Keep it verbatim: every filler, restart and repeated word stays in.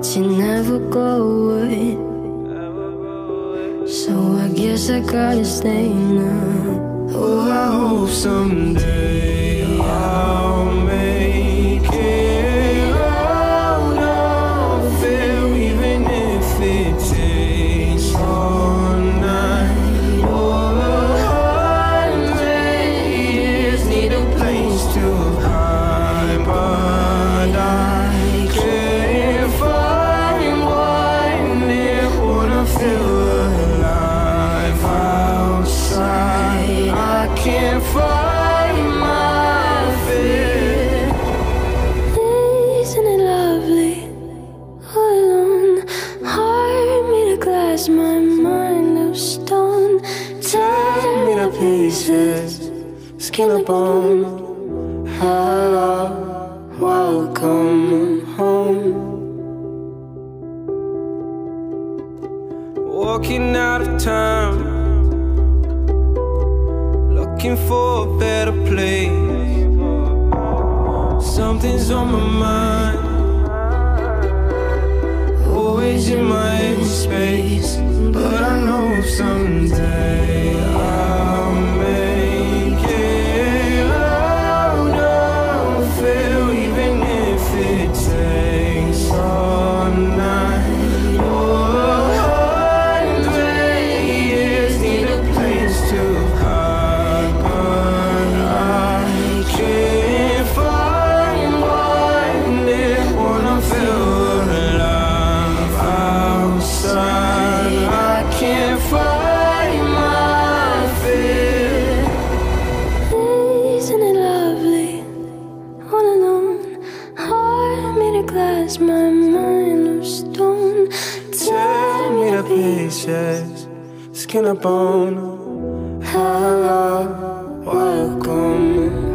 but you never go away. So I guess I gotta stay now. Oh, I hope someday I'll make it out of it, even if it takes all night or a hundred years. Need a place to hide, but I can't find one that wanna feel alive outside. I can't find my fear. Isn't it lovely? All alone, heart made of glass, my mind of stone. Tear me to pieces, skin and bone. Hello, welcome home. Walking out of time, looking for a better place. Something's on my mind, always in my head space. But I know someday I'll make it out of it, even if it takes all night or a hundred years. Need a place to hide, but I can't find one that wanna feel alive outside. I can't find my fear. Isn't it lovely? All alone, heart made of glass, my mind of stone. Tear me to pieces, skin and bone. Hello, welcome